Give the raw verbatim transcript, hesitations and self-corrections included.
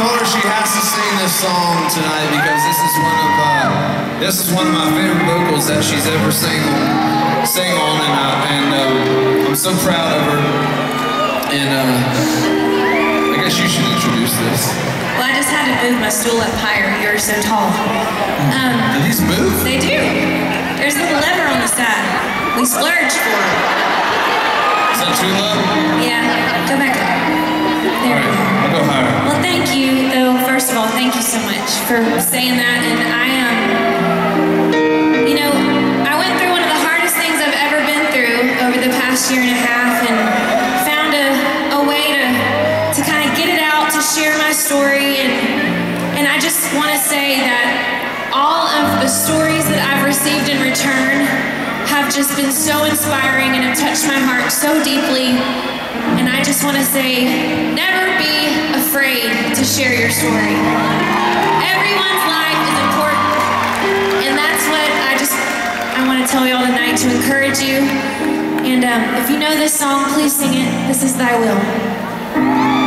told her she has to sing this song tonight because this is one of uh, this is one of my favorite vocals that she's ever sang on, sang on, and uh, and uh, I'm so proud of her. And uh, I guess you should introduce this. Well, I just had to move my stool up higher. You're so tall. Um, do these move? They do. There's a little lever on the side. We splurged for it. Is that too low? Yeah. Go back up. There we go. I'll go higher. Well, thank you, though. First of all, thank you so much for saying that. And I am, um, you know, I went through one of the hardest things I've ever been through over the past year and a half, and found a, a way to, to kind of get it out, to share my story. And, and I just want to say that all of the stories that I've received in return have just been so inspiring and have touched my heart so deeply. And I just want to say, never be afraid to share your story. Everyone's life is important, and that's what I just, I want to tell you all tonight, to encourage you. And um, if you know this song, please sing it. This is Thy Will.